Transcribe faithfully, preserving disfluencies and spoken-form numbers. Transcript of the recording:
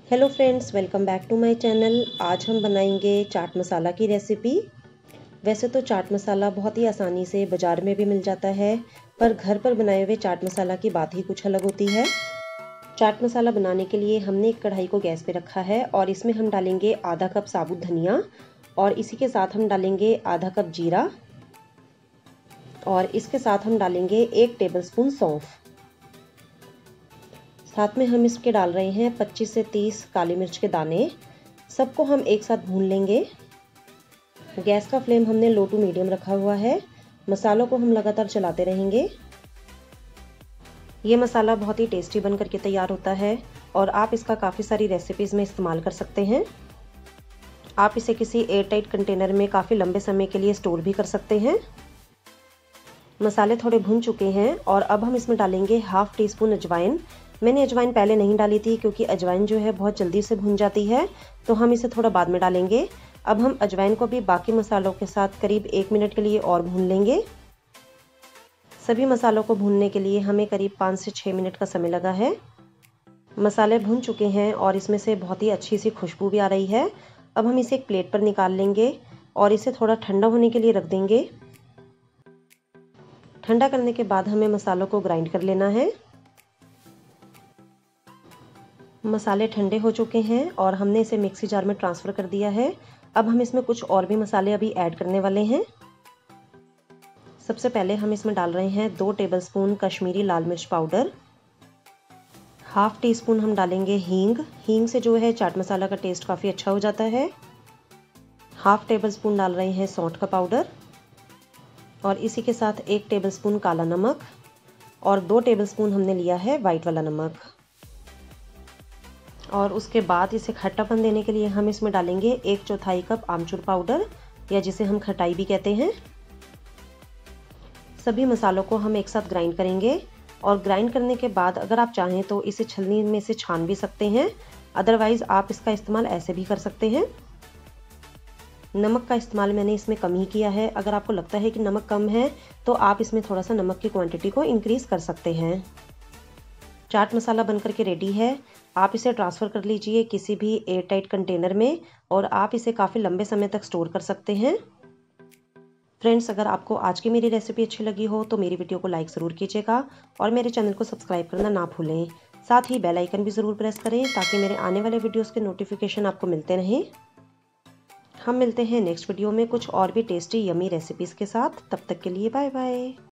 Hello friends, welcome back to my channel. आज हम बनाएंगे चाट मसाला की रेसिपी। वैसे तो चाट मसाला बहुत ही आसानी से बाज़ार में भी मिल जाता है, पर घर पर बनाए हुए चाट मसाला की बात ही कुछ अलग होती है। चाट मसाला बनाने के लिए हमने एक कढ़ाई को गैस पे रखा है और इसमें हम डालेंगे आधा कप साबुत धनिया और इसी के साथ हम डालेंगे आधा कप जीरा और इसके साथ हम डालेंगे एक टेबलस्पून सौंफ। साथ में हम इसके डाल रहे हैं पच्चीस से तीस काली मिर्च के दाने। सबको हम एक साथ भून लेंगे। गैस का फ्लेम हमने लो टू मीडियम रखा हुआ है। मसालों को हम लगातार चलाते रहेंगे। ये मसाला बहुत ही टेस्टी बन करके तैयार होता है और आप इसका काफ़ी सारी रेसिपीज़ में इस्तेमाल कर सकते हैं। आप इसे किसी एयर टाइट कंटेनर में काफ़ी लंबे समय के लिए स्टोर भी कर सकते हैं। मसाले थोड़े भुन चुके हैं और अब हम इसमें डालेंगे हाफ टी स्पून अजवाइन। मैंने अजवाइन पहले नहीं डाली थी क्योंकि अजवाइन जो है बहुत जल्दी से भुन जाती है, तो हम इसे थोड़ा बाद में डालेंगे। अब हम अजवाइन को भी बाकी मसालों के साथ करीब एक मिनट के लिए और भून लेंगे। सभी मसालों को भूनने के लिए हमें करीब पाँच से छः मिनट का समय लगा है। मसाले भुन चुके हैं और इसमें से बहुत ही अच्छी सी खुशबू भी आ रही है। अब हम इसे एक प्लेट पर निकाल लेंगे और इसे थोड़ा ठंडा होने के लिए रख देंगे। ठंडा करने के बाद हमें मसालों को ग्राइंड कर लेना है। मसाले ठंडे हो चुके हैं और हमने इसे मिक्सी जार में ट्रांसफ़र कर दिया है। अब हम इसमें कुछ और भी मसाले अभी ऐड करने वाले हैं। सबसे पहले हम इसमें डाल रहे हैं दो टेबलस्पून कश्मीरी लाल मिर्च पाउडर। हाफ टी स्पून हम डालेंगे हींग। हींग से जो है चाट मसाला का टेस्ट काफ़ी अच्छा हो जाता है। हाफ टेबल स्पून डाल रहे हैं सौंठ का पाउडर और इसी के साथ एक टेबलस्पून काला नमक और दो टेबलस्पून हमने लिया है वाइट वाला नमक। और उसके बाद इसे खट्टापन देने के लिए हम इसमें डालेंगे एक चौथाई कप आमचूर पाउडर, या जिसे हम खटाई भी कहते हैं। सभी मसालों को हम एक साथ ग्राइंड करेंगे और ग्राइंड करने के बाद अगर आप चाहें तो इसे छलनी में से छान भी सकते हैं, अदरवाइज़ आप इसका इस्तेमाल ऐसे भी कर सकते हैं। नमक का इस्तेमाल मैंने इसमें कम ही किया है। अगर आपको लगता है कि नमक कम है तो आप इसमें थोड़ा सा नमक की क्वांटिटी को इंक्रीज़ कर सकते हैं। चाट मसाला बनकर के रेडी है। आप इसे ट्रांसफ़र कर लीजिए किसी भी एयर टाइट कंटेनर में और आप इसे काफ़ी लंबे समय तक स्टोर कर सकते हैं। फ्रेंड्स, अगर आपको आज की मेरी रेसिपी अच्छी लगी हो तो मेरी वीडियो को लाइक ज़रूर कीजिएगा और मेरे चैनल को सब्सक्राइब करना ना भूलें। साथ ही बेल आइकन भी ज़रूर प्रेस करें ताकि मेरे आने वाले वीडियोस के नोटिफिकेशन आपको मिलते रहें। हम मिलते हैं नेक्स्ट वीडियो में कुछ और भी टेस्टी यमी रेसिपीज़ के साथ। तब तक के लिए बाय बाय।